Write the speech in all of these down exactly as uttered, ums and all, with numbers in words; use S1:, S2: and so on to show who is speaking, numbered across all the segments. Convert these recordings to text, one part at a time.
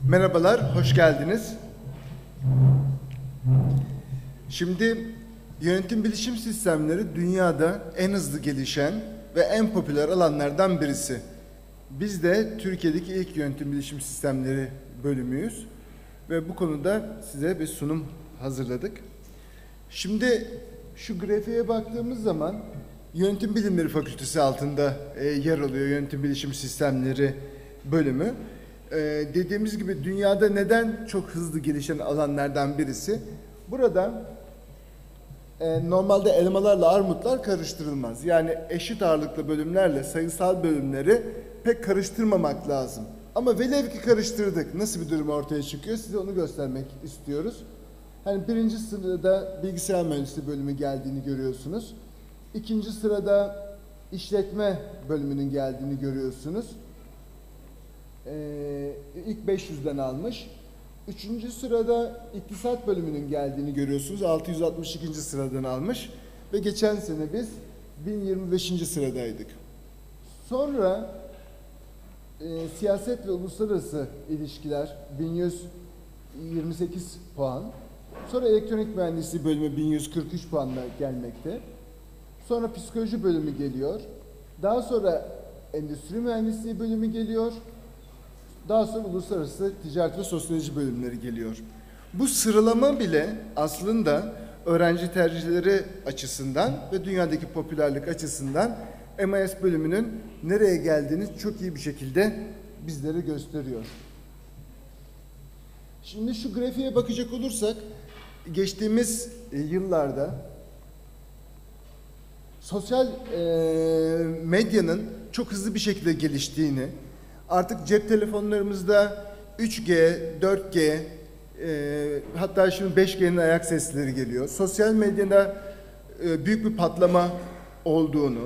S1: Merhabalar, hoş geldiniz. Şimdi yönetim bilişim sistemleri dünyada en hızlı gelişen ve en popüler alanlardan birisi. Biz de Türkiye'deki ilk yönetim bilişim sistemleri bölümüyüz ve bu konuda size bir sunum hazırladık. Şimdi şu grafiğe baktığımız zaman Yönetim Bilimleri Fakültesi altında e, yer alıyor Yönetim Bilişim Sistemleri bölümü. E, dediğimiz gibi dünyada neden çok hızlı gelişen alanlardan birisi? Burada e, normalde elmalarla armutlar karıştırılmaz. Yani eşit ağırlıklı bölümlerle sayısal bölümleri pek karıştırmamak lazım. Ama velev ki karıştırdık. Nasıl bir durum ortaya çıkıyor? Size onu göstermek istiyoruz. Hani birinci sırada bilgisayar mühendisliği bölümü geldiğini görüyorsunuz. İkinci sırada işletme bölümünün geldiğini görüyorsunuz. Ee, ilk beş yüzden almış. Üçüncü sırada iktisat bölümünün geldiğini görüyorsunuz. altı yüz altmış ikinci sıradan almış. Ve geçen sene biz bin yirmi beşinci sıradaydık. Sonra e, siyaset ve uluslararası ilişkiler bin yüz yirmi sekiz puan. Sonra elektronik mühendisliği bölümü bin yüz kırk üç puanla gelmekte. Sonra psikoloji bölümü geliyor. Daha sonra endüstri mühendisliği bölümü geliyor. Daha sonra uluslararası ticaret ve sosyoloji bölümleri geliyor. Bu sıralama bile aslında öğrenci tercihleri açısından ve dünyadaki popülerlik açısından M I S bölümünün nereye geldiğini çok iyi bir şekilde bizlere gösteriyor. Şimdi şu grafiğe bakacak olursak geçtiğimiz yıllarda sosyal e, medyanın çok hızlı bir şekilde geliştiğini, artık cep telefonlarımızda üç G, dört G, e, hatta şimdi beş G'nin ayak sesleri geliyor. Sosyal medyada e, büyük bir patlama olduğunu,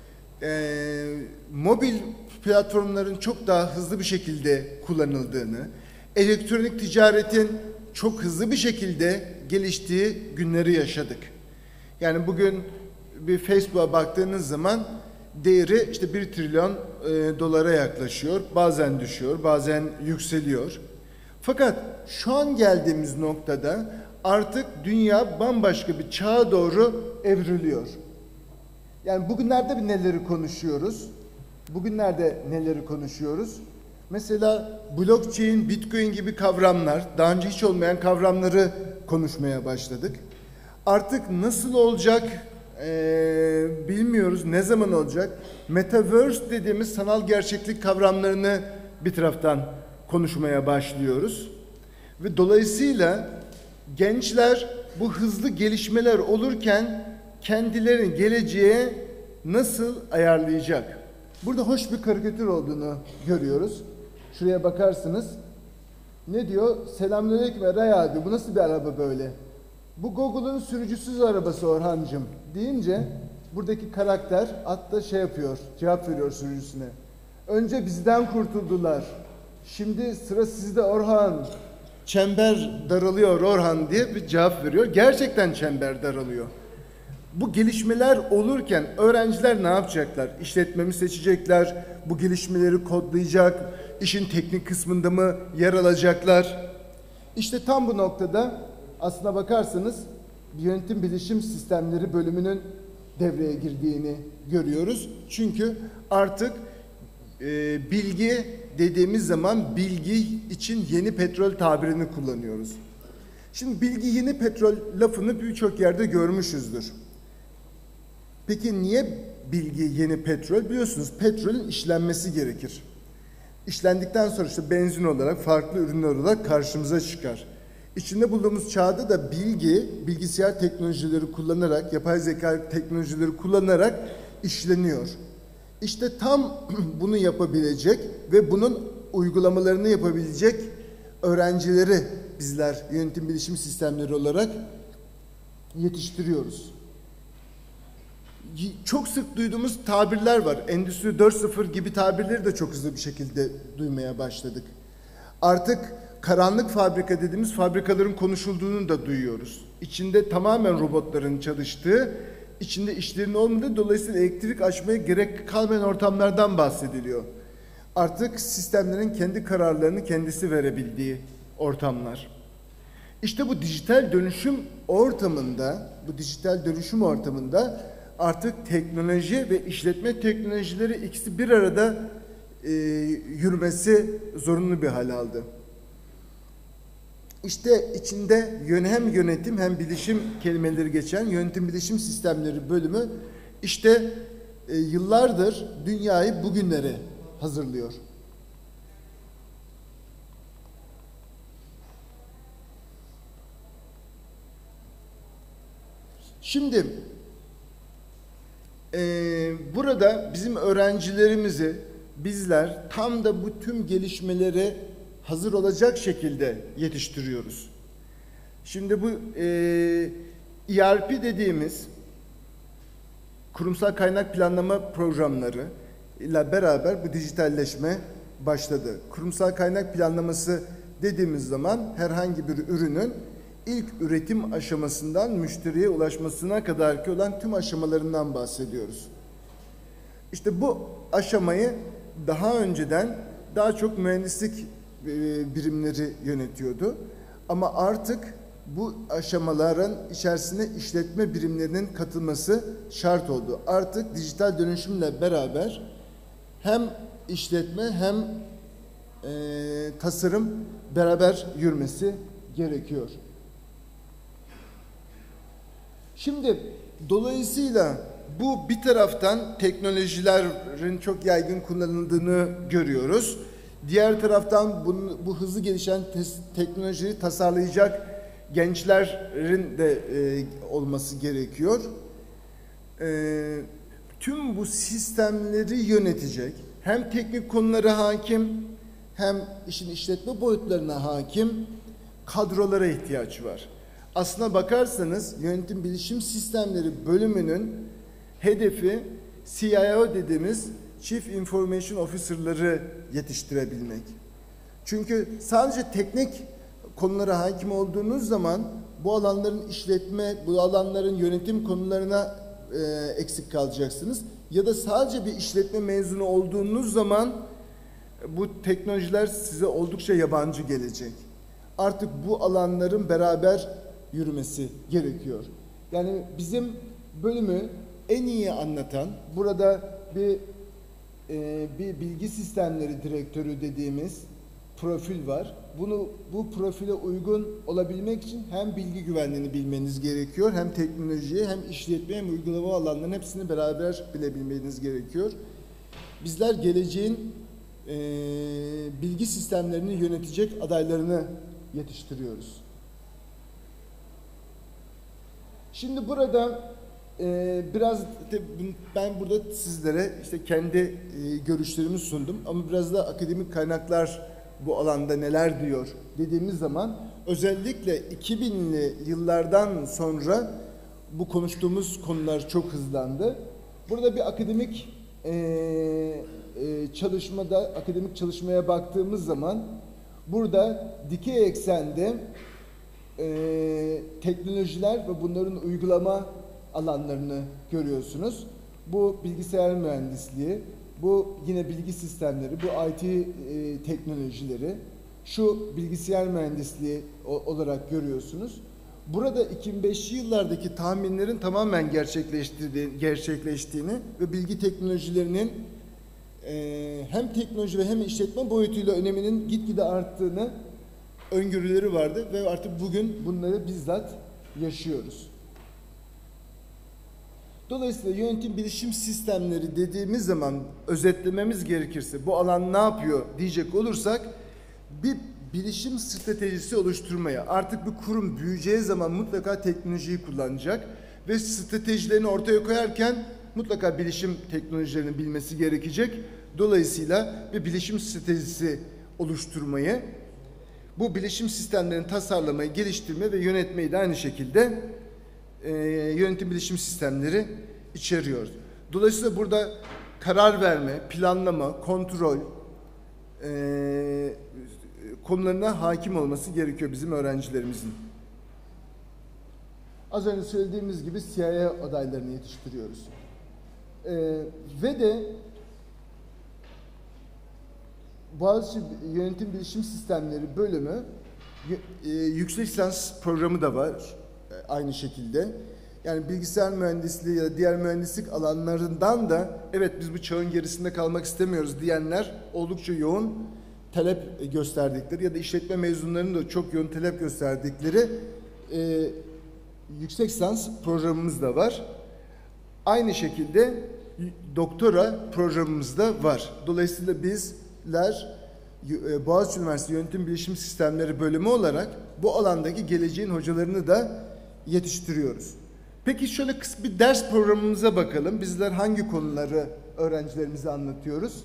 S1: e, mobil platformların çok daha hızlı bir şekilde kullanıldığını, elektronik ticaretin çok hızlı bir şekilde geliştiği günleri yaşadık. Yani bugün bir Facebook'a baktığınız zaman değeri işte bir trilyon e, dolara yaklaşıyor. Bazen düşüyor, bazen yükseliyor. Fakat şu an geldiğimiz noktada artık dünya bambaşka bir çağa doğru evriliyor. Yani bugünlerde neleri konuşuyoruz? Bugünlerde neleri konuşuyoruz? Mesela blockchain, bitcoin gibi kavramlar, daha önce hiç olmayan kavramları konuşmaya başladık. Artık nasıl olacak ee, bilmiyoruz, ne zaman olacak? Metaverse dediğimiz sanal gerçeklik kavramlarını bir taraftan konuşmaya başlıyoruz. Ve dolayısıyla gençler bu hızlı gelişmeler olurken kendilerini geleceğe nasıl ayarlayacak? Burada hoş bir karikatür olduğunu görüyoruz. Şuraya bakarsınız. Ne diyor? Selamünaleyküm Eray abi. Bu nasıl bir araba böyle? Bu Google'un sürücüsüz arabası Orhancığım deyince buradaki karakter hatta şey yapıyor, cevap veriyor sürücüsüne. Önce bizden kurtuldular. Şimdi sıra sizde Orhan. Çember daralıyor Orhan diye bir cevap veriyor. Gerçekten çember daralıyor. Bu gelişmeler olurken öğrenciler ne yapacaklar? İşletme mi seçecekler? Bu gelişmeleri kodlayacak? İşin teknik kısmında mı yer alacaklar? İşte tam bu noktada aslına bakarsanız yönetim bilişim sistemleri bölümünün devreye girdiğini görüyoruz. Çünkü artık e, bilgi dediğimiz zaman bilgi için yeni petrol tabirini kullanıyoruz. Şimdi bilgi yeni petrol lafını birçok yerde görmüşüzdür. Peki niye bilgi yeni petrol? Biliyorsunuz petrolün işlenmesi gerekir. İşlendikten sonra işte benzin olarak, farklı ürünler olarak karşımıza çıkar. İçinde bulunduğumuz çağda da bilgi, bilgisayar teknolojileri kullanarak, yapay zeka teknolojileri kullanarak işleniyor. İşte tam bunu yapabilecek ve bunun uygulamalarını yapabilecek öğrencileri bizler yönetim bilişim sistemleri olarak yetiştiriyoruz. Çok sık duyduğumuz tabirler var. Endüstri dört nokta sıfır gibi tabirleri de çok hızlı bir şekilde duymaya başladık. Artık karanlık fabrika dediğimiz fabrikaların konuşulduğunu da duyuyoruz. İçinde tamamen robotların çalıştığı, içinde işlerin olmadığı, dolayısıyla elektrik açmaya gerek kalmayan ortamlardan bahsediliyor. artık sistemlerin kendi kararlarını kendisi verebildiği ortamlar. İşte bu dijital dönüşüm ortamında, bu dijital dönüşüm ortamında artık teknoloji ve işletme teknolojileri ikisi bir arada e, yürümesi zorunlu bir hal aldı. İşte içinde hem yönetim hem bilişim kelimeleri geçen yönetim bilişim sistemleri bölümü işte e, yıllardır dünyayı bugünlere hazırlıyor. Şimdi e, burada bizim öğrencilerimizi bizler tam da bu tüm gelişmelere hazır olacak şekilde yetiştiriyoruz. Şimdi bu e, E R P dediğimiz kurumsal kaynak planlama programları ile beraber bu dijitalleşme başladı. Kurumsal kaynak planlaması dediğimiz zaman herhangi bir ürünün ilk üretim aşamasından müşteriye ulaşmasına kadar ki olan tüm aşamalarından bahsediyoruz. İşte bu aşamayı daha önceden daha çok mühendislik birimleri yönetiyordu. Ama artık bu aşamaların içerisine işletme birimlerinin katılması şart oldu. Artık dijital dönüşümle beraber hem işletme hem e, tasarım beraber yürümesi gerekiyor. Şimdi dolayısıyla bu bir taraftan teknolojilerin çok yaygın kullanıldığını görüyoruz. Diğer taraftan bu, bu hızlı gelişen teknolojiyi tasarlayacak gençlerin de e, olması gerekiyor. E, tüm bu sistemleri yönetecek hem teknik konulara hakim hem işin işletme boyutlarına hakim kadrolara ihtiyaç var. Aslına bakarsanız yönetim bilişim sistemleri bölümünün hedefi C I O dediğimiz Chief Information Officer'ları yetiştirebilmek. Çünkü sadece teknik konulara hakim olduğunuz zaman bu alanların işletme, bu alanların yönetim konularına e, eksik kalacaksınız. Ya da sadece bir işletme mezunu olduğunuz zaman bu teknolojiler size oldukça yabancı gelecek. Artık bu alanların beraber yürümesi gerekiyor. Yani bizim bölümü en iyi anlatan, burada bir e, bir bilgi sistemleri direktörü dediğimiz profil var. Bunu bu profile uygun olabilmek için hem bilgi güvenliğini bilmeniz gerekiyor, hem teknolojiye, hem işletme, hem uygulama alanlarının hepsini beraber bilebilmeniz gerekiyor. Bizler geleceğin e, bilgi sistemlerini yönetecek adaylarını yetiştiriyoruz. Şimdi burada e, biraz de, ben burada sizlere işte kendi e, görüşlerimi sundum ama biraz da akademik kaynaklar bu alanda neler diyor dediğimiz zaman özellikle iki binli yıllardan sonra bu konuştuğumuz konular çok hızlandı. Burada bir akademik e, e, çalışmada, akademik çalışmaya baktığımız zaman burada dikey eksende e, teknolojiler ve bunların uygulama alanlarını görüyorsunuz. Bu bilgisayar mühendisliği, bu yine bilgi sistemleri, bu I T e, teknolojileri, şu bilgisayar mühendisliği o, olarak görüyorsunuz. Burada iki bin beşli yıllardaki tahminlerin tamamen gerçekleştiğini, gerçekleştiğini ve bilgi teknolojilerinin e, hem teknoloji ve hem işletme boyutuyla öneminin gitgide arttığını öngörüleri vardı ve artık bugün bunları bizzat yaşıyoruz. Dolayısıyla yönetim bilişim sistemleri dediğimiz zaman özetlememiz gerekirse bu alan ne yapıyor diyecek olursak bir bilişim stratejisi oluşturmaya, artık bir kurum büyüyeceği zaman mutlaka teknolojiyi kullanacak ve stratejilerini ortaya koyarken mutlaka bilişim teknolojilerini bilmesi gerekecek. Dolayısıyla bir bilişim stratejisi oluşturmayı, bu bilişim sistemlerini tasarlamayı, geliştirme ve yönetmeyi de aynı şekilde e, yönetim bilişim sistemleri içeriyor. Dolayısıyla burada karar verme, planlama, kontrol e, konularına hakim olması gerekiyor bizim öğrencilerimizin. Az önce söylediğimiz gibi C I O adaylarını yetiştiriyoruz. E, ve de Boğaziçi Yönetim Bilişim Sistemleri bölümü e, yüksek lisans programı da var e, aynı şekilde. Yani bilgisayar mühendisliği ya da diğer mühendislik alanlarından da evet biz bu çağın gerisinde kalmak istemiyoruz diyenler oldukça yoğun talep gösterdikleri ya da işletme mezunlarının da çok yoğun talep gösterdikleri e, yüksek lisans programımız da var. Aynı şekilde doktora programımız da var. Dolayısıyla bizler Boğaziçi Üniversitesi Yönetim Bilişim Sistemleri bölümü olarak bu alandaki geleceğin hocalarını da yetiştiriyoruz. Peki şöyle kısa bir ders programımıza bakalım. Bizler hangi konuları öğrencilerimize anlatıyoruz?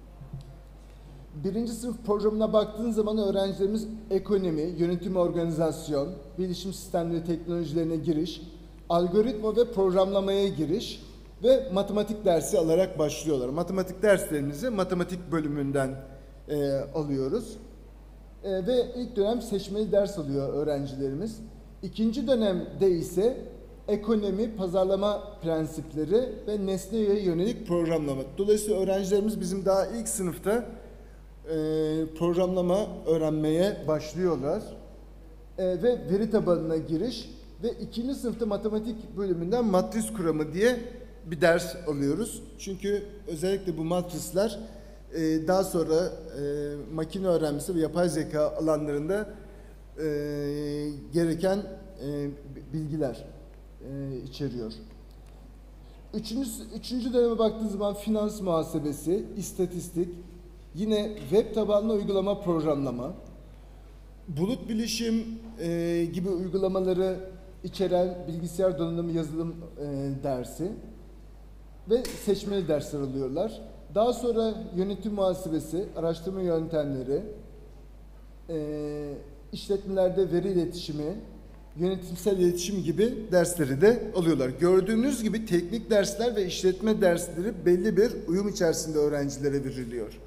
S1: Birinci sınıf programına baktığın zaman öğrencilerimiz ekonomi, yönetim, organizasyon, bilişim sistemleri teknolojilerine giriş, algoritma ve programlamaya giriş ve matematik dersi alarak başlıyorlar. Matematik derslerimizi matematik bölümünden e, alıyoruz. E, ve ilk dönem seçmeli ders alıyor öğrencilerimiz. İkinci dönemde ise ekonomi, pazarlama prensipleri ve nesneye yönelik programlama. Dolayısıyla öğrencilerimiz bizim daha ilk sınıfta e, programlama öğrenmeye başlıyorlar. E, ve veri tabanına giriş ve ikinci sınıfta matematik bölümünden matris kuramı diye bir ders alıyoruz. Çünkü özellikle bu matrisler e, daha sonra e, makine öğrenmesi ve yapay zeka alanlarında e, gereken e, bilgiler e, içeriyor. Üçüncü, üçüncü döneme baktığınız zaman finans muhasebesi, istatistik, yine web tabanlı uygulama programlama, bulut bilişim e, gibi uygulamaları içeren bilgisayar donanımı yazılım e, dersi ve seçmeli dersler alıyorlar. Daha sonra yönetim muhasebesi, araştırma yöntemleri, e, işletmelerde veri iletişimi, yönetimsel iletişim gibi dersleri de alıyorlar. Gördüğünüz gibi teknik dersler ve işletme dersleri belli bir uyum içerisinde öğrencilere veriliyor.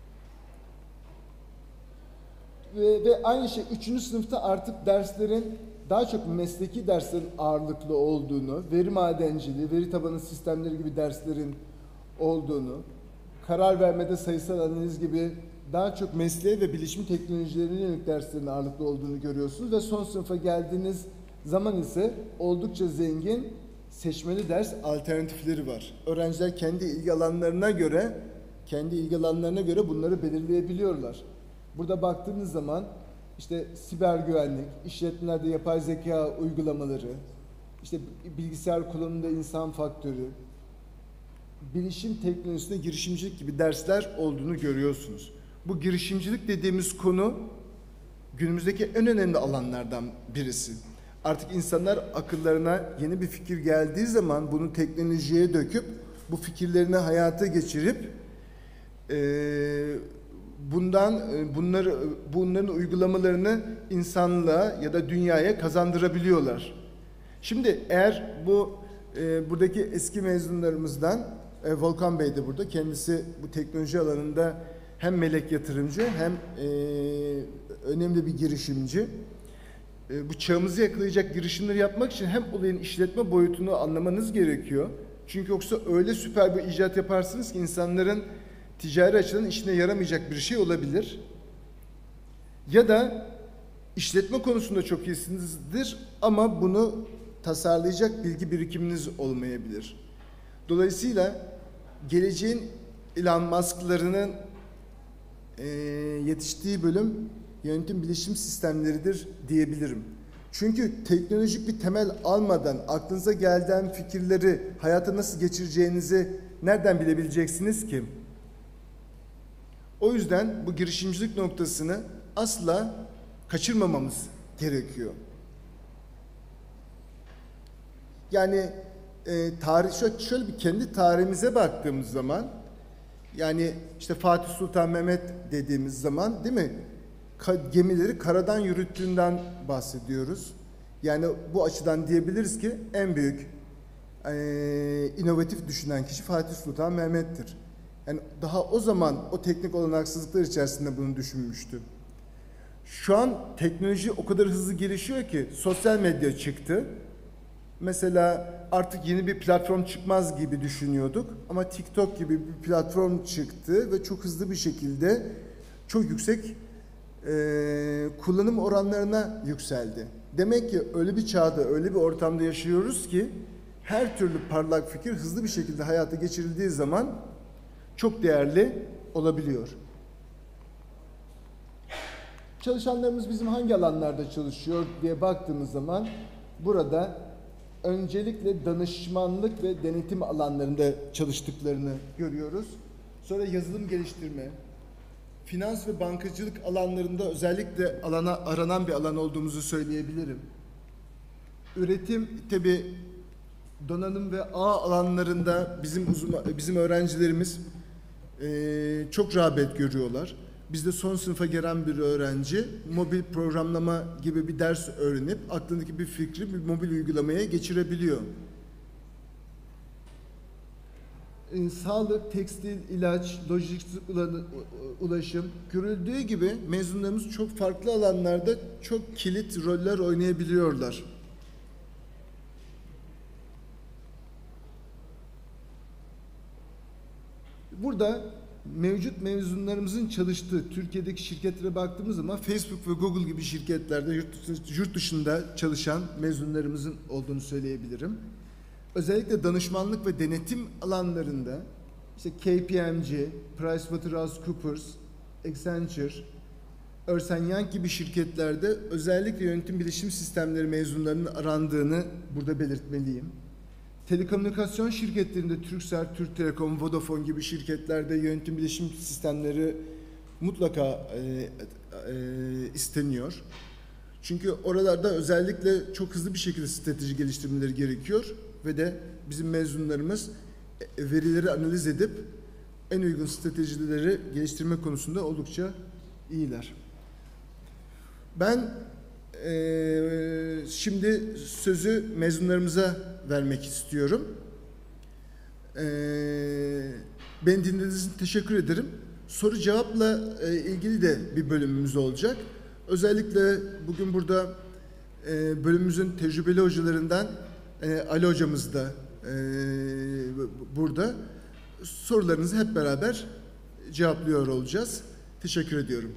S1: Ve, ve aynı şey üçüncü sınıfta artık derslerin daha çok mesleki derslerin ağırlıklı olduğunu, veri madenciliği, veri tabanı sistemleri gibi derslerin olduğunu, karar vermede sayısal analiz gibi daha çok mesleğe ve bilişim teknolojilerine yönelik derslerin ağırlıklı olduğunu görüyorsunuz ve son sınıfa geldiğiniz zaman ise oldukça zengin seçmeli ders alternatifleri var. Öğrenciler kendi ilgi alanlarına göre, kendi ilgi alanlarına göre bunları belirleyebiliyorlar. Burada baktığınız zaman işte siber güvenlik, işletmelerde yapay zeka uygulamaları, işte bilgisayar kullanımında insan faktörü, bilişim teknolojisine girişimcilik gibi dersler olduğunu görüyorsunuz. Bu girişimcilik dediğimiz konu günümüzdeki en önemli alanlardan birisi. Artık insanlar akıllarına yeni bir fikir geldiği zaman bunu teknolojiye döküp bu fikirlerini hayata geçirip e, bundan bunları bunların uygulamalarını insanlığa ya da dünyaya kazandırabiliyorlar. Şimdi eğer bu e, buradaki eski mezunlarımızdan e, Volkan Bey de burada, kendisi bu teknoloji alanında hem melek yatırımcı hem e, önemli bir girişimci. E, bu çağımızı yakalayacak girişimleri yapmak için hem olayın işletme boyutunu anlamanız gerekiyor. Çünkü yoksa öyle süper bir icat yaparsınız ki insanların ticari açıdan işine yaramayacak bir şey olabilir. Ya da işletme konusunda çok iyisinizdir ama bunu tasarlayacak bilgi birikiminiz olmayabilir. Dolayısıyla geleceğin Elon Musk'larının e, yetiştiği bölüm yönetim bilişim sistemleridir diyebilirim. Çünkü teknolojik bir temel almadan aklınıza gelen fikirleri hayata nasıl geçireceğinizi nereden bilebileceksiniz ki? O yüzden bu girişimcilik noktasını asla kaçırmamamız gerekiyor. Yani e, tarih şöyle, şöyle bir kendi tarihimize baktığımız zaman, yani işte Fatih Sultan Mehmet dediğimiz zaman değil mi? Ka, gemileri karadan yürüttüğünden bahsediyoruz. Yani bu açıdan diyebiliriz ki en büyük e, inovatif düşünen kişi Fatih Sultan Mehmet'tir. Yani daha o zaman o teknik olanaksızlıklar içerisinde bunu düşünmüştü. Şu an teknoloji o kadar hızlı gelişiyor ki sosyal medya çıktı. Mesela artık yeni bir platform çıkmaz gibi düşünüyorduk ama TikTok gibi bir platform çıktı ve çok hızlı bir şekilde çok yüksek e, kullanım oranlarına yükseldi. Demek ki öyle bir çağda, öyle bir ortamda yaşıyoruz ki her türlü parlak fikir hızlı bir şekilde hayata geçirildiği zaman çok değerli olabiliyor. Çalışanlarımız bizim hangi alanlarda çalışıyor diye baktığımız zaman burada öncelikle danışmanlık ve denetim alanlarında çalıştıklarını görüyoruz. Sonra yazılım geliştirme, finans ve bankacılık alanlarında özellikle alana aranan bir alan olduğumuzu söyleyebilirim. Üretim, tabi donanım ve ağ alanlarında bizim uzman, bizim öğrencilerimiz e, çok rağbet görüyorlar. Bizde son sınıfa gelen bir öğrenci mobil programlama gibi bir ders öğrenip aklındaki bir fikri bir mobil uygulamaya geçirebiliyor. E, sağlık, tekstil, ilaç, lojistik ulaşım görüldüğü gibi mezunlarımız çok farklı alanlarda çok kilit roller oynayabiliyorlar. Burada mevcut mezunlarımızın çalıştığı Türkiye'deki şirketlere baktığımız zaman Facebook ve Google gibi şirketlerde yurt dışında çalışan mezunlarımızın olduğunu söyleyebilirim. Özellikle danışmanlık ve denetim alanlarında işte K P M G, PricewaterhouseCoopers, Accenture, Ernst and Young gibi şirketlerde özellikle yönetim bilişim sistemleri mezunlarının arandığını burada belirtmeliyim. Telekomünikasyon şirketlerinde Turkcell, Türk Telekom, Vodafone gibi şirketlerde yönetim bilişim sistemleri mutlaka e, e, isteniyor. Çünkü oralarda özellikle çok hızlı bir şekilde strateji geliştirmeleri gerekiyor ve de bizim mezunlarımız verileri analiz edip en uygun stratejileri geliştirme konusunda oldukça iyiler. Ben Ee, şimdi sözü mezunlarımıza vermek istiyorum. Ee, beni dinlediğiniz için teşekkür ederim. Soru cevapla e, ilgili de bir bölümümüz olacak. Özellikle bugün burada e, bölümümüzün tecrübeli hocalarından e, Ali hocamız da e, burada. Sorularınızı hep beraber cevaplıyor olacağız. Teşekkür ediyorum.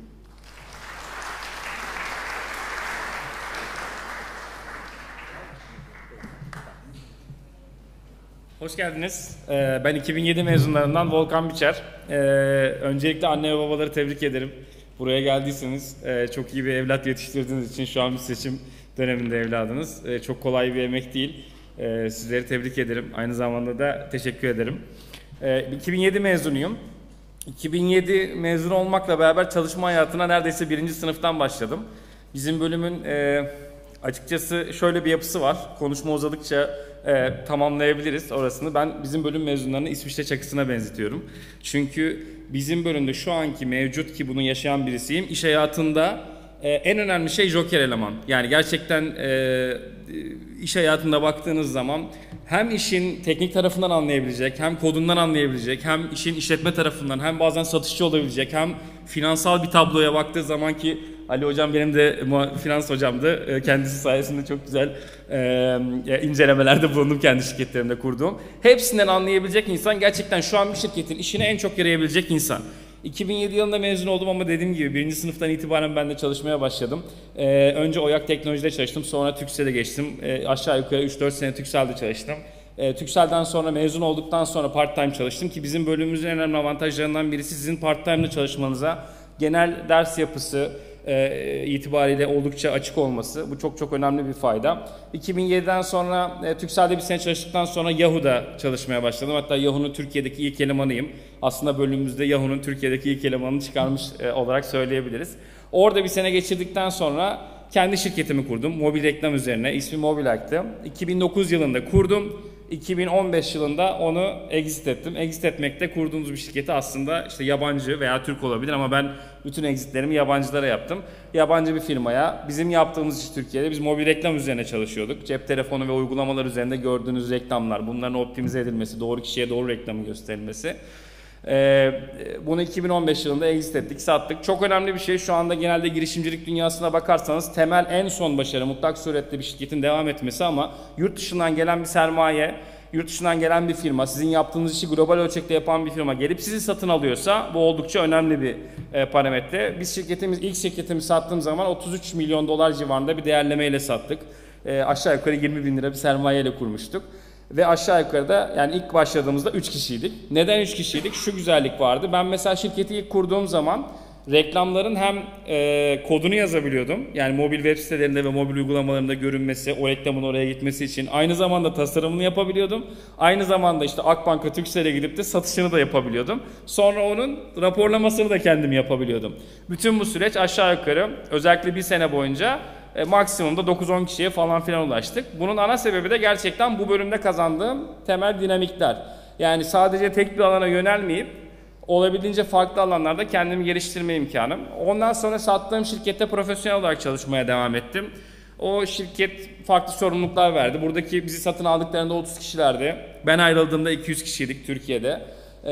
S2: Hoş geldiniz. Ben iki bin yedi mezunlarından Volkan Biçer. Öncelikle anne ve babaları tebrik ederim. Buraya geldiyseniz çok iyi bir evlat yetiştirdiğiniz için şu an bir seçim döneminde evladınız. Çok kolay bir emek değil. Sizleri tebrik ederim. Aynı zamanda da teşekkür ederim. iki bin yedi mezunuyum. iki bin yedi mezun olmakla beraber çalışma hayatına neredeyse birinci sınıftan başladım. Bizim bölümün açıkçası şöyle bir yapısı var. Konuşma uzadıkça E, tamamlayabiliriz orasını. Ben bizim bölüm mezunlarını İsviçre çakısına benzetiyorum. Çünkü bizim bölümde şu anki mevcut ki bunu yaşayan birisiyim. İş hayatında e, en önemli şey joker eleman. Yani gerçekten e, iş hayatında baktığınız zaman hem işin teknik tarafından anlayabilecek, hem kodundan anlayabilecek, hem işin işletme tarafından, hem bazen satışçı olabilecek, hem finansal bir tabloya baktığı zaman ki Ali hocam benim de finans hocamdı. Kendisi sayesinde çok güzel e, incelemelerde bulundum kendi şirketlerimde kurduğum. Hepsinden anlayabilecek insan gerçekten şu an bir şirketin işine en çok yarayabilecek insan. iki bin yedi yılında mezun oldum ama dediğim gibi birinci sınıftan itibaren ben de çalışmaya başladım. E, önce Oyak Teknoloji'de çalıştım, sonra Turkcell'e geçtim. E, aşağı yukarı üç dört sene Turkcell'de çalıştım. E, Turkcell'den sonra mezun olduktan sonra part time çalıştım ki bizim bölümümüzün en önemli avantajlarından birisi sizin part time'da çalışmanıza genel ders yapısı E, itibariyle oldukça açık olması. Bu çok çok önemli bir fayda. iki bin yediden sonra e, Turkcell'de bir sene çalıştıktan sonra Yahoo'da çalışmaya başladım. Hatta Yahoo'nun Türkiye'deki ilk elemanıyım. Aslında bölümümüzde Yahoo'nun Türkiye'deki ilk elemanını çıkarmış e, olarak söyleyebiliriz. Orada bir sene geçirdikten sonra kendi şirketimi kurdum. Mobil reklam üzerine. İsmi Mobilect'ti. iki bin dokuz yılında kurdum. iki bin on beş yılında onu exit ettim. Exit etmekte kurduğumuz bir şirketi aslında işte yabancı veya Türk olabilir ama ben bütün exitlerimi yabancılara yaptım. Yabancı bir firmaya, bizim yaptığımız iş Türkiye'de, biz mobil reklam üzerine çalışıyorduk. Cep telefonu ve uygulamalar üzerinde gördüğünüz reklamlar, bunların optimize edilmesi, doğru kişiye doğru reklamı gösterilmesi. Ee, bunu iki bin on beş yılında exit ettik, sattık. Çok önemli bir şey. Şu anda genelde girişimcilik dünyasına bakarsanız temel en son başarı mutlak suretle bir şirketin devam etmesi ama yurt dışından gelen bir sermaye yurt dışından gelen bir firma, sizin yaptığınız işi global ölçekte yapan bir firma gelip sizi satın alıyorsa bu oldukça önemli bir e, parametre. Biz şirketimiz, ilk şirketimizi sattığım zaman otuz üç milyon dolar civarında bir değerlemeyle sattık. E, aşağı yukarı yirmi bin lira bir sermayeyle kurmuştuk. Ve aşağı yukarıda yani ilk başladığımızda üç kişiydik. Neden üç kişiydik? Şu güzellik vardı. Ben mesela şirketi ilk kurduğum zaman reklamların hem e, kodunu yazabiliyordum. Yani mobil web sitelerinde ve mobil uygulamalarında görünmesi, o reklamın oraya gitmesi için. Aynı zamanda tasarımını yapabiliyordum. Aynı zamanda işte Akbank'a, Turkcell'e gidip de satışını da yapabiliyordum. Sonra onun raporlamasını da kendim yapabiliyordum. Bütün bu süreç aşağı yukarı özellikle bir sene boyunca e, maksimumda dokuz on kişiye falan filan ulaştık. Bunun ana sebebi de gerçekten bu bölümde kazandığım temel dinamikler. Yani sadece tek bir alana yönelmeyip olabildiğince farklı alanlarda kendimi geliştirme imkanım. Ondan sonra sattığım şirkette profesyonel olarak çalışmaya devam ettim. O şirket farklı sorumluluklar verdi. Buradaki bizi satın aldıklarında otuz kişilerdi. Ben ayrıldığımda iki yüz kişiydik Türkiye'de. Ee,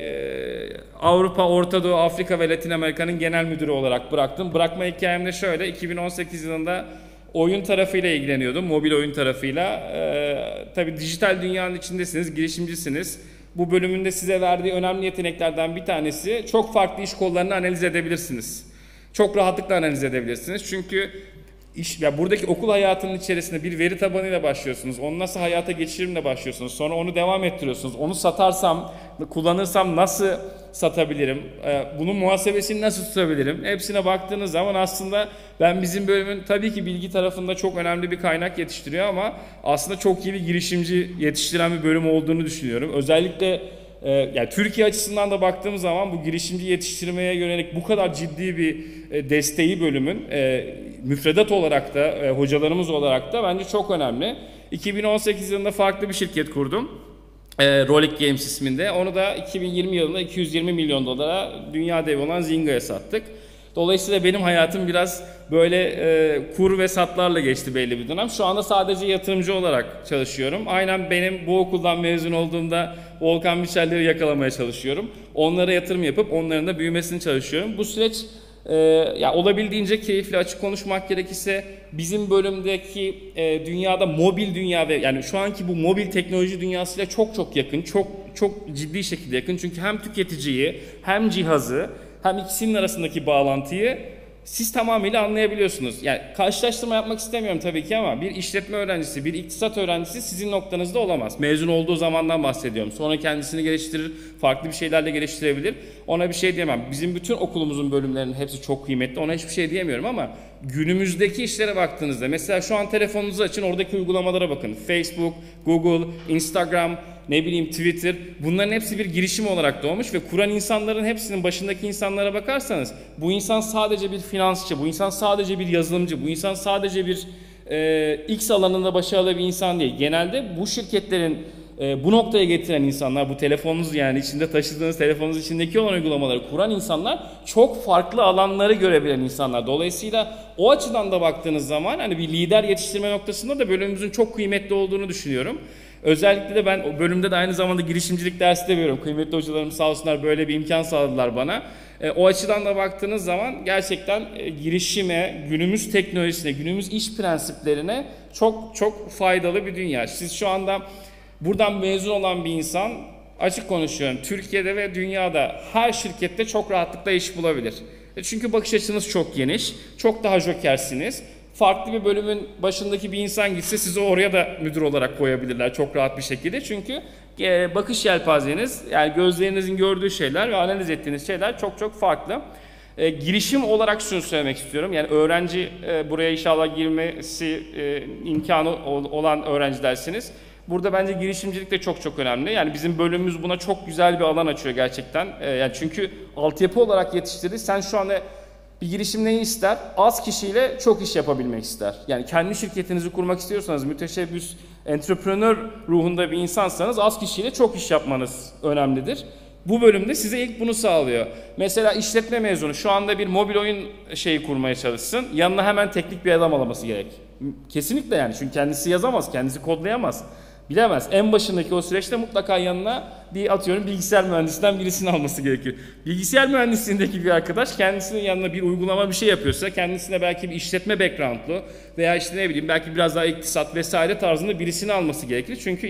S2: e, Avrupa, Orta Doğu, Afrika ve Latin Amerika'nın genel müdürü olarak bıraktım. Bırakma hikayem de şöyle. iki bin on sekiz yılında oyun tarafıyla ilgileniyordum. Mobil oyun tarafıyla. Ee, tabii dijital dünyanın içindesiniz, girişimcisiniz. Bu bölümünde size verdiği önemli yeteneklerden bir tanesi çok farklı iş kollarını analiz edebilirsiniz. Çok rahatlıkla analiz edebilirsiniz. Çünkü iş, ya buradaki okul hayatının içerisinde bir veri tabanıyla başlıyorsunuz. Onu nasıl hayata geçiririmle başlıyorsunuz. Sonra onu devam ettiriyorsunuz. Onu satarsam, kullanırsam nasıl satabilirim? Bunun muhasebesini nasıl tutabilirim? Hepsine baktığınız zaman aslında ben bizim bölümün tabii ki bilgi tarafında çok önemli bir kaynak yetiştiriyor ama aslında çok iyi bir girişimci yetiştiren bir bölüm olduğunu düşünüyorum. Özellikle e, yani Türkiye açısından da baktığım zaman bu girişimci yetiştirmeye yönelik bu kadar ciddi bir e, desteği bölümün e, müfredat olarak da e, hocalarımız olarak da bence çok önemli. iki bin on sekiz yılında farklı bir şirket kurdum. E, Rolik Games isminde. Onu da iki bin yirmi yılında iki yüz yirmi milyon dolara dünya devi olan Zynga'ya sattık. Dolayısıyla benim hayatım biraz böyle e, kur ve satlarla geçti belli bir dönem. Şu anda sadece yatırımcı olarak çalışıyorum. Aynen benim bu okuldan mezun olduğumda Volkan Biçerleri yakalamaya çalışıyorum. Onlara yatırım yapıp onların da büyümesini çalışıyorum. Bu süreç e, ya olabildiğince keyifli, açık konuşmak gerekirse bizim bölümdeki e, dünyada mobil dünya ve yani şu anki bu mobil teknoloji dünyasıyla çok çok yakın, çok çok ciddi şekilde yakın. Çünkü hem tüketiciyi hem cihazı hem ikisinin arasındaki bağlantıyı siz tamamıyla anlayabiliyorsunuz. Yani karşılaştırma yapmak istemiyorum tabii ki ama bir işletme öğrencisi, bir iktisat öğrencisi sizin noktanızda olamaz. Mezun olduğu zamandan bahsediyorum. Sonra kendisini geliştirir, farklı bir şeylerle geliştirebilir. Ona bir şey diyemem. Bizim bütün okulumuzun bölümlerinin hepsi çok kıymetli. Ona hiçbir şey diyemiyorum ama günümüzdeki işlere baktığınızda mesela şu an telefonunuzu açın, oradaki uygulamalara bakın. Facebook, Google, Instagram, ne bileyim Twitter, bunların hepsi bir girişim olarak doğmuş ve kuran insanların hepsinin başındaki insanlara bakarsanız bu insan sadece bir finansçı, bu insan sadece bir yazılımcı, bu insan sadece bir e, X alanında başarılı bir insan değil. Genelde bu şirketlerin e, bu noktaya getiren insanlar, bu telefonunuz yani içinde taşıdığınız telefonunuz içindeki olan uygulamaları kuran insanlar çok farklı alanları görebilen insanlar. Dolayısıyla o açıdan da baktığınız zaman hani bir lider yetiştirme noktasında da bölümümüzün çok kıymetli olduğunu düşünüyorum. Özellikle de ben o bölümde de aynı zamanda girişimcilik dersi de veriyorum. Kıymetli hocalarım sağ olsunlar böyle bir imkan sağladılar bana. E, o açıdan da baktığınız zaman gerçekten e, girişime, günümüz teknolojisine, günümüz iş prensiplerine çok çok faydalı bir dünya. Siz şu anda buradan mezun olan bir insan, açık konuşuyorum, Türkiye'de ve dünyada her şirkette çok rahatlıkla iş bulabilir. E, çünkü bakış açınız çok geniş, çok daha jokersiniz. Farklı bir bölümün başındaki bir insan gitse sizi oraya da müdür olarak koyabilirler çok rahat bir şekilde. Çünkü bakış yelpazeniz, yani gözlerinizin gördüğü şeyler ve analiz ettiğiniz şeyler çok çok farklı. E, girişim olarak şunu söylemek istiyorum. Yani öğrenci e, buraya inşallah girmesi e, imkanı olan öğrencilersiniz. Burada bence girişimcilik de çok çok önemli. Yani bizim bölümümüz buna çok güzel bir alan açıyor gerçekten. E, yani çünkü altyapı olarak yetiştirdi. Sen şu anda bir girişim neyi ister? Az kişiyle çok iş yapabilmek ister. Yani kendi şirketinizi kurmak istiyorsanız, müteşebbis, entrepreneur ruhunda bir insansanız az kişiyle çok iş yapmanız önemlidir. Bu bölümde size ilk bunu sağlıyor. Mesela işletme mezunu şu anda bir mobil oyun şeyi kurmaya çalışsın. Yanına hemen teknik bir adam alaması gerek. Kesinlikle yani çünkü kendisi yazamaz, kendisi kodlayamaz. Bilemez. En başındaki o süreçte mutlaka yanına bir atıyorum bilgisayar mühendisinden birisini alması gerekiyor. Bilgisayar mühendisliğindeki bir arkadaş kendisinin yanına bir uygulama bir şey yapıyorsa kendisine belki bir işletme background'lu veya işte ne bileyim belki biraz daha iktisat vesaire tarzında birisini alması gerekir. Çünkü iş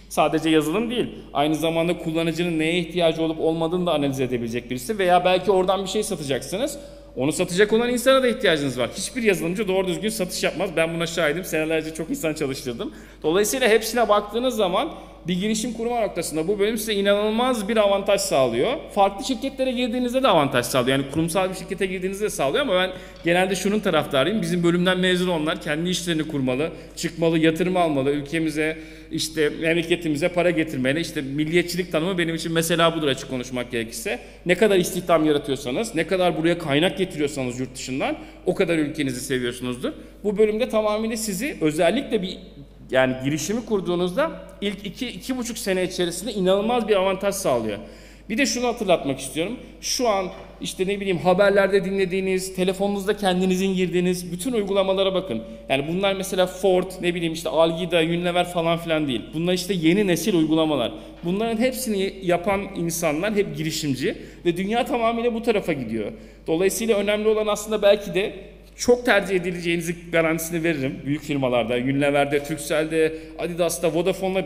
S2: sadece yazılım değil. Aynı zamanda kullanıcının neye ihtiyacı olup olmadığını da analiz edebilecek birisi veya belki oradan bir şey satacaksınız. Onu satacak olan insana da ihtiyacınız var. Hiçbir yazılımcı doğru düzgün satış yapmaz. Ben buna şahidim. Senelerce çok insan çalıştırdım. Dolayısıyla hepsine baktığınız zaman bir girişim kurma noktasında bu bölüm size inanılmaz bir avantaj sağlıyor. Farklı şirketlere girdiğinizde de avantaj sağlıyor. Yani kurumsal bir şirkete girdiğinizde de sağlıyor ama ben genelde şunun taraftarıyım. Bizim bölümden mezun olanlar kendi işlerini kurmalı, çıkmalı, yatırım almalı, ülkemize, işte memleketimize para getirmeli. İşte milliyetçilik tanımı benim için mesela budur, açık konuşmak gerekirse. Ne kadar istihdam yaratıyorsanız, ne kadar buraya kaynak getiriyorsanız yurt dışından o kadar ülkenizi seviyorsunuzdur. Bu bölümde tamamıyla sizi özellikle bir yani girişimi kurduğunuzda ilk iki iki buçuk sene içerisinde inanılmaz bir avantaj sağlıyor. Bir de şunu hatırlatmak istiyorum. Şu an işte ne bileyim haberlerde dinlediğiniz, telefonunuzda kendinizin girdiğiniz bütün uygulamalara bakın. Yani bunlar mesela Ford, ne bileyim işte Algida, Unilever falan filan değil. Bunlar işte yeni nesil uygulamalar. Bunların hepsini yapan insanlar hep girişimci ve dünya tamamıyla bu tarafa gidiyor. Dolayısıyla önemli olan aslında belki de çok tercih edileceğinizi garantisini veririm. Büyük firmalarda, Unilever'de, Turkcell'de, Adidas'ta, Vodafone'da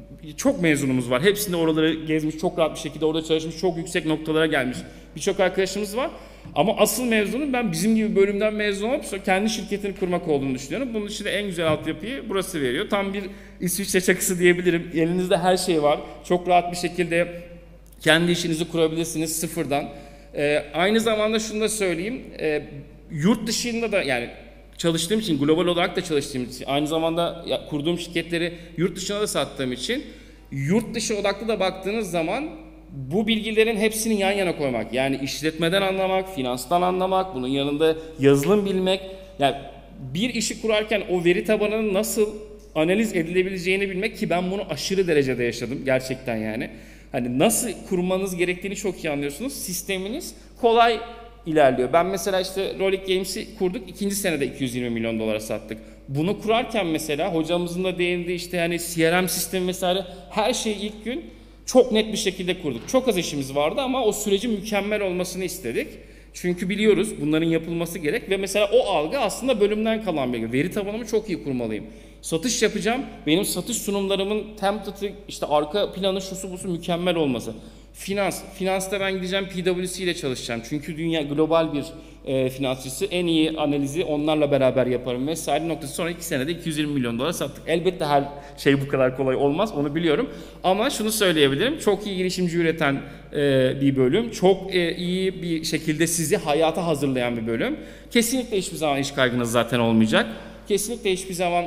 S2: çok mezunumuz var. Hepsinde oraları gezmiş, çok rahat bir şekilde orada çalışmış, çok yüksek noktalara gelmiş birçok arkadaşımız var. Ama asıl mezunun ben bizim gibi bölümden mezun olup sonra kendi şirketini kurmak olduğunu düşünüyorum. Bunun için de en güzel altyapıyı burası veriyor. Tam bir İsviçre çakısı diyebilirim. Elinizde her şey var. Çok rahat bir şekilde kendi işinizi kurabilirsiniz sıfırdan. Ee, aynı zamanda şunu da söyleyeyim. Ee, yurt dışında da yani çalıştığım için, global olarak da çalıştığım için, aynı zamanda kurduğum şirketleri yurt dışına da sattığım için yurt dışı odaklı da baktığınız zaman bu bilgilerin hepsini yan yana koymak, yani işletmeden anlamak, finanstan anlamak, bunun yanında yazılım bilmek, yani bir işi kurarken o veri tabanının nasıl analiz edilebileceğini bilmek, ki ben bunu aşırı derecede yaşadım gerçekten yani. Hani nasıl kurmanız gerektiğini çok iyi anlıyorsunuz. Sisteminiz kolay ilerliyor. Ben mesela işte Rolik Games'i kurduk. ikinci senede iki yüz yirmi milyon dolara sattık. Bunu kurarken mesela hocamızın da değindiği işte hani C R M sistemi vesaire her şeyi ilk gün çok net bir şekilde kurduk. Çok az işimiz vardı ama o sürecin mükemmel olmasını istedik. Çünkü biliyoruz bunların yapılması gerek ve mesela o algı aslında bölümden kalan bir. Veri tabanımı çok iyi kurmalıyım. Satış yapacağım. Benim satış sunumlarımın template'ı, işte arka planı, şusu busu mükemmel olması. Finans. Finansta ben gideceğim P W C ile çalışacağım. Çünkü dünya global bir e, finansçısı. En iyi analizi onlarla beraber yaparım vesaire noktası. Sonra iki senede iki yüz yirmi milyon dolar sattık. Elbette her şey bu kadar kolay olmaz. Onu biliyorum. Ama şunu söyleyebilirim. Çok iyi girişimci üreten e, bir bölüm. Çok e, iyi bir şekilde sizi hayata hazırlayan bir bölüm. Kesinlikle hiçbir zaman iş kaygınız zaten olmayacak. Kesinlikle hiçbir zaman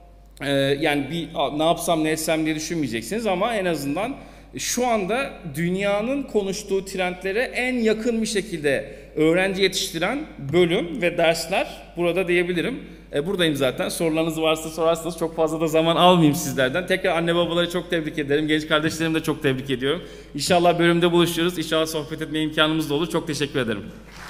S2: e, yani bir ne yapsam ne etsem diye düşünmeyeceksiniz ama en azından şu anda dünyanın konuştuğu trendlere en yakın bir şekilde öğrenci yetiştiren bölüm ve dersler burada diyebilirim. E, buradayım zaten. Sorularınız varsa sorarsanız, çok fazla da zaman almayayım sizlerden. Tekrar anne babaları çok tebrik ederim. Genç kardeşlerimi de çok tebrik ediyorum. İnşallah bölümde buluşuruz. İnşallah sohbet etme imkanımız da olur. Çok teşekkür ederim.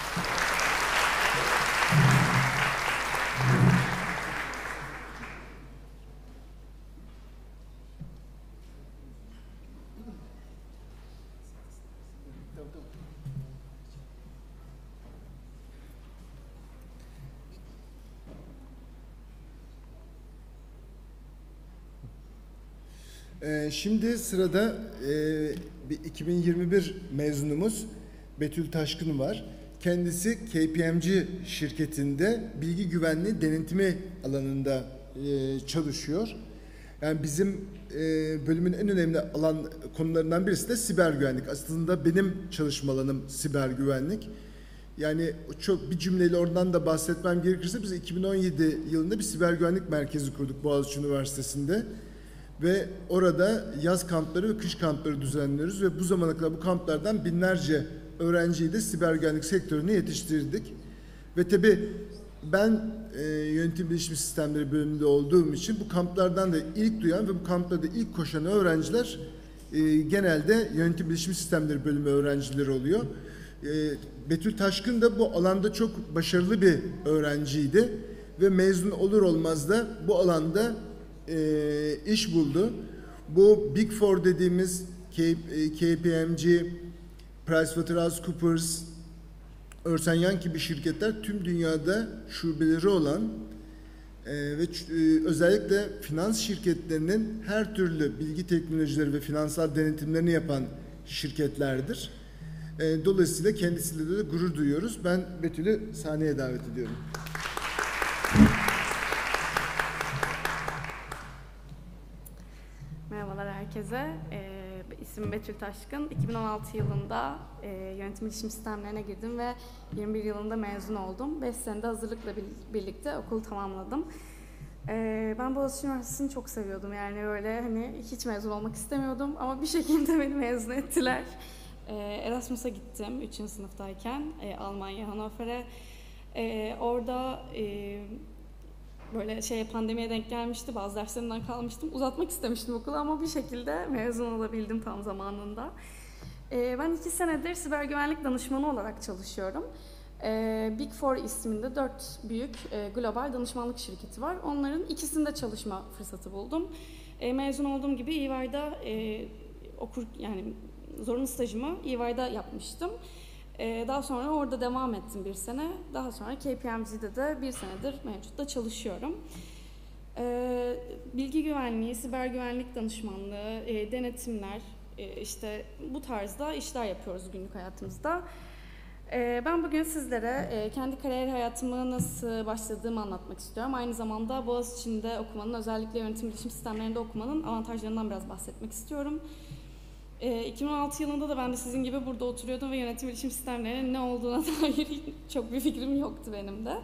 S1: Ee, şimdi sırada e, bir iki bin yirmi bir mezunumuz Betül Taşkın var. Kendisi K P M G şirketinde bilgi güvenliği denetimi alanında e, çalışıyor. Yani bizim e, bölümün en önemli alan konularından birisi de siber güvenlik. Aslında benim çalışma alanım siber güvenlik. Yani çok bir cümleyle oradan da bahsetmem gerekirse biz iki bin on yedi yılında bir siber güvenlik merkezi kurduk Boğaziçi Üniversitesi'nde. Ve orada yaz kampları ve kış kampları düzenliyoruz ve bu zamana kadar bu kamplardan binlerce öğrenciyi de siber güvenlik sektörüne yetiştirdik. Ve tabii ben e, yönetim bilişim sistemleri bölümünde olduğum için bu kamplardan da ilk duyan ve bu kamplarda ilk koşan öğrenciler e, genelde yönetim bilişim sistemleri bölümü öğrencileri oluyor. E, Betül Taşkın da bu alanda çok başarılı bir öğrenciydi ve mezun olur olmaz da bu alanda E, iş buldu. Bu Big Four dediğimiz K, K P M G, PricewaterhouseCoopers, Ernst and Young gibi şirketler tüm dünyada şubeleri olan Ee, ve ç- e, özellikle finans şirketlerinin her türlü bilgi teknolojileri ve finansal denetimlerini yapan şirketlerdir. Ee, dolayısıyla kendisiyle de gurur duyuyoruz. Ben Betül'ü sahneye davet ediyorum.
S3: Merhabalar herkese. Ee, isim Betül Taşkın. iki bin on altı yılında e, yönetim bilişim sistemlerine girdim ve yirmi bir yılında mezun oldum. beş senede hazırlıkla bir, birlikte okulu tamamladım. Ee, ben Boğaziçi Üniversitesi'ni çok seviyordum. Yani böyle hani hiç mezun olmak istemiyordum ama bir şekilde beni mezun ettiler. Ee, Erasmus'a gittim üçüncü sınıftayken e, Almanya, Hannover'e. Ee, orada e, böyle şey pandemiye denk gelmişti. Bazı derslerimden kalmıştım. Uzatmak istemiştim okulu ama bir şekilde mezun olabildim tam zamanında. Ee, ben iki senedir siber güvenlik danışmanı olarak çalışıyorum. Ee, Big Four isminde dört büyük e, global danışmanlık şirketi var. Onların ikisinde çalışma fırsatı buldum. E, mezun olduğum gibi E Y'da e, okur yani zorunlu stajımı E Y'da yapmıştım. Ee, daha sonra orada devam ettim bir sene. Daha sonra K P M G'de de bir senedir mevcutta çalışıyorum. Ee, bilgi güvenliği, siber güvenlik danışmanlığı, e, denetimler, e, işte bu tarzda işler yapıyoruz günlük hayatımızda. Ee, ben bugün sizlere e, kendi kariyer hayatımı nasıl başladığımı anlatmak istiyorum. Aynı zamanda Boğaziçi'nde okumanın, özellikle yönetim bilişim sistemlerinde okumanın avantajlarından biraz bahsetmek istiyorum. iki bin on altı yılında da ben de sizin gibi burada oturuyordum ve yönetim bilişim sistemlerinin ne olduğuna dair çok bir fikrim yoktu benim de.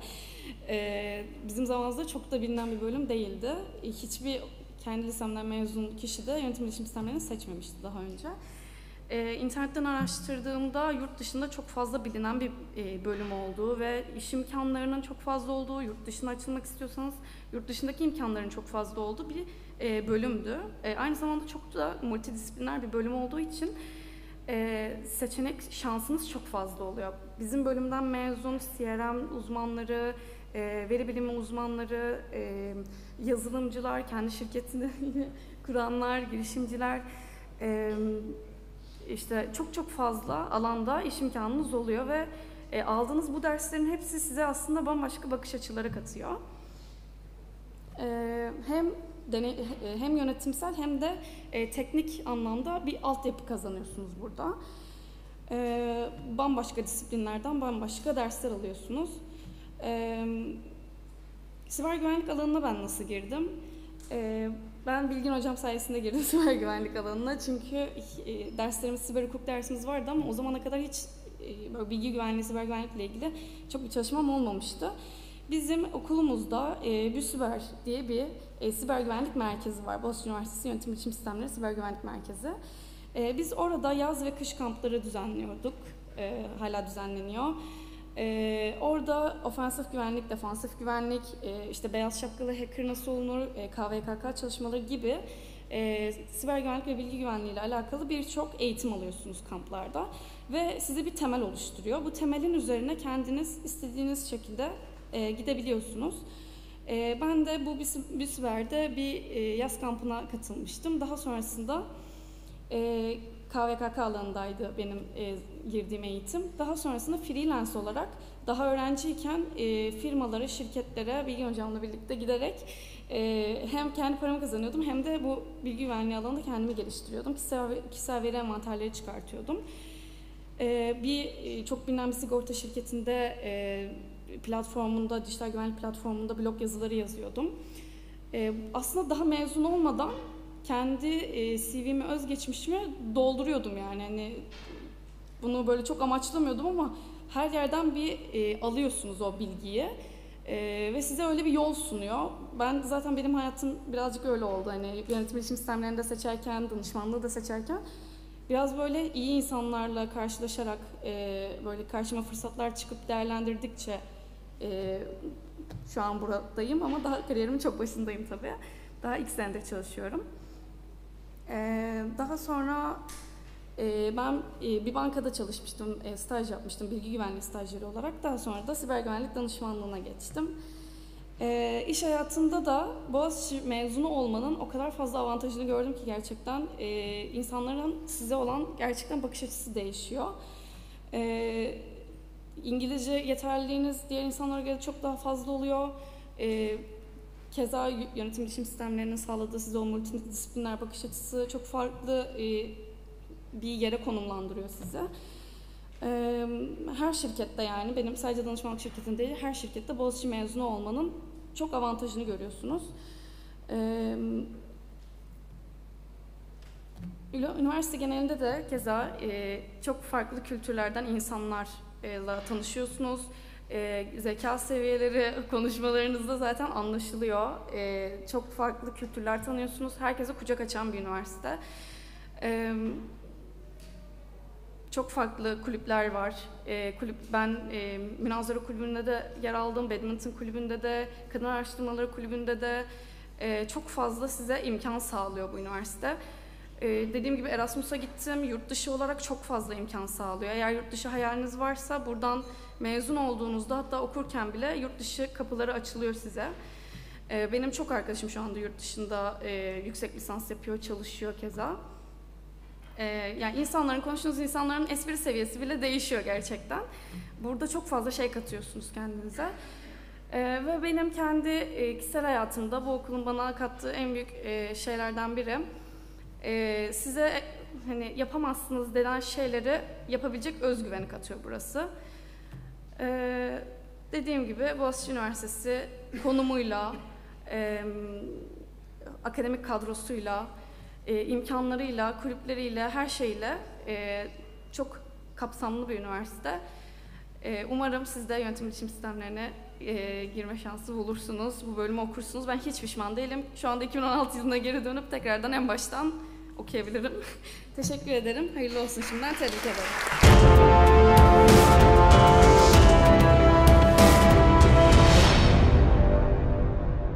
S3: Bizim zamanımızda çok da bilinen bir bölüm değildi. Hiçbir kendi lisemden mezun kişi de yönetim bilişim sistemlerini seçmemişti daha önce. İnternetten araştırdığımda yurt dışında çok fazla bilinen bir bölüm olduğu ve iş imkanlarının çok fazla olduğu, yurt dışına açılmak istiyorsanız yurt dışındaki imkanların çok fazla olduğu bir bölümdü. Aynı zamanda çok da multidisipliner bir bölüm olduğu için seçenek şansınız çok fazla oluyor. Bizim bölümden mezun C R M uzmanları, veri bilimi uzmanları, yazılımcılar, kendi şirketini kuranlar, girişimciler, işte çok çok fazla alanda iş imkanınız oluyor ve aldığınız bu derslerin hepsi size aslında bambaşka bakış açıları katıyor. Hem Deney, hem yönetimsel hem de e, teknik anlamda bir altyapı kazanıyorsunuz burada. E, bambaşka disiplinlerden bambaşka dersler alıyorsunuz. E, siber güvenlik alanına ben nasıl girdim? E, ben Bilgin Hocam sayesinde girdim siber güvenlik alanına. Çünkü e, derslerimiz, siber hukuk dersimiz vardı ama o zamana kadar hiç e, böyle bilgi güvenliği, siber güvenlikle ilgili çok bir çalışmam olmamıştı. Bizim okulumuzda e, BÜSİBER diye bir e, siber güvenlik merkezi var. Boğaziçi Üniversitesi Yönetim Bilişim Sistemleri Siber Güvenlik Merkezi. E, biz orada yaz ve kış kampları düzenliyorduk. E, hala düzenleniyor. E, orada ofensif güvenlik, defansif güvenlik, e, işte beyaz şapkalı hacker nasıl olunur, e, K V K K çalışmaları gibi e, siber güvenlik ve bilgi güvenliği ile alakalı birçok eğitim alıyorsunuz kamplarda. Ve size bir temel oluşturuyor. Bu temelin üzerine kendiniz istediğiniz şekilde E, gidebiliyorsunuz. E, ben de bu BÜSİBER'de bir e, yaz kampına katılmıştım. Daha sonrasında e, K V K K alanındaydı benim e, girdiğim eğitim. Daha sonrasında freelance olarak daha öğrenciyken e, firmalara, şirketlere Bilgi Hocam'la birlikte giderek e, hem kendi paramı kazanıyordum hem de bu bilgi güvenliği alanında kendimi geliştiriyordum. Kişisel, kişisel veri envanterleri çıkartıyordum. E, bir e, çok bilinen bir sigorta şirketinde e, platformunda, dijital güvenlik platformunda blog yazıları yazıyordum. Ee, aslında daha mezun olmadan kendi e, C V'mi, özgeçmişimi dolduruyordum yani. Hani bunu böyle çok amaçlamıyordum ama her yerden bir e, alıyorsunuz o bilgiyi e, ve size öyle bir yol sunuyor. Ben zaten benim hayatım birazcık öyle oldu. Hani yönetim bilişim sistemlerini de seçerken, danışmanlığı da seçerken biraz böyle iyi insanlarla karşılaşarak e, böyle karşıma fırsatlar çıkıp değerlendirdikçe e, şu an buradayım ama daha kariyerimin çok başındayım tabii. Daha ilk senedir çalışıyorum. E, daha sonra e, ben e, bir bankada çalışmıştım, e, staj yapmıştım bilgi güvenliği stajyeri olarak. Daha sonra da siber güvenlik danışmanlığına geçtim. E, iş hayatında da Boğaziçi mezunu olmanın o kadar fazla avantajını gördüm ki gerçekten e, insanların size olan gerçekten bakış açısı değişiyor. E, İngilizce yeterliliğiniz diğer insanlara göre çok daha fazla oluyor. E, keza y- yönetim bilişim sistemlerinin sağladığı size o multidisipliner bakış açısı çok farklı e, bir yere konumlandırıyor sizi. E, her şirkette, yani benim sadece danışmanlık şirketinde değil, her şirkette Boğaziçi mezunu olmanın çok avantajını görüyorsunuz. E, Üniversite genelinde de keza e, çok farklı kültürlerden insanlarla tanışıyorsunuz. E, zeka seviyeleri konuşmalarınızda zaten anlaşılıyor. E, çok farklı kültürler tanıyorsunuz. Herkese kucak açan bir üniversite. E, çok farklı kulüpler var. E, kulüp, ben e, Münazara Kulübü'nde de yer aldım, Badminton Kulübü'nde de, Kadın Araştırmaları Kulübü'nde de e, çok fazla size imkan sağlıyor bu üniversite. Ee, dediğim gibi Erasmus'a gittim. Yurt dışı olarak çok fazla imkan sağlıyor. Eğer yurt dışı hayaliniz varsa buradan mezun olduğunuzda, hatta okurken bile yurt dışı kapıları açılıyor size. Ee, benim çok arkadaşım şu anda yurt dışında e, yüksek lisans yapıyor, çalışıyor keza. Ee, yani insanların, konuştuğunuz insanların espri seviyesi bile değişiyor gerçekten. Burada çok fazla şey katıyorsunuz kendinize. Ee, ve benim kendi e, kişisel hayatımda bu okulun bana kattığı en büyük e, şeylerden biri, Ee, size hani yapamazsınız denen şeyleri yapabilecek özgüveni katıyor burası. Ee, dediğim gibi Boğaziçi Üniversitesi konumuyla, e, akademik kadrosuyla, e, imkanlarıyla, kulüpleriyle, her şeyle e, çok kapsamlı bir üniversite. E, umarım siz de yönetim bilişim sistemlerine e, girme şansı bulursunuz, bu bölümü okursunuz. Ben hiç pişman değilim. Şu anda iki bin on altı yılına geri dönüp tekrardan en baştan okuyabilirim. Teşekkür ederim. Hayırlı olsun şimdiden. Tebrik ederim.